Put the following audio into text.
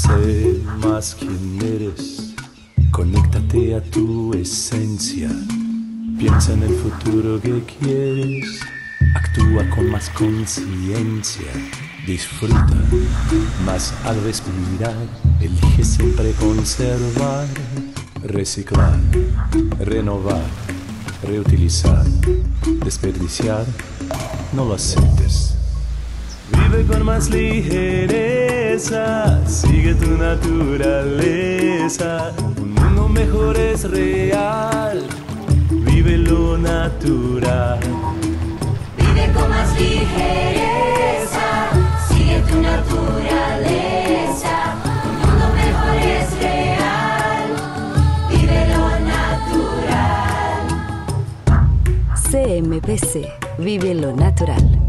Sé más quién eres, conéctate a tu esencia. Piensa en el futuro que quieres, actúa con más conciencia. Disfruta, más al respirar, elige siempre conservar, reciclar, renovar, reutilizar, desperdiciar, no lo aceptes. Vive con más ligereza, sigue tu naturaleza. Un mundo mejor es real, vive lo natural. Vive con más ligereza, sigue tu naturaleza. Un mundo mejor es real, vive lo natural. CMPC, vive lo natural.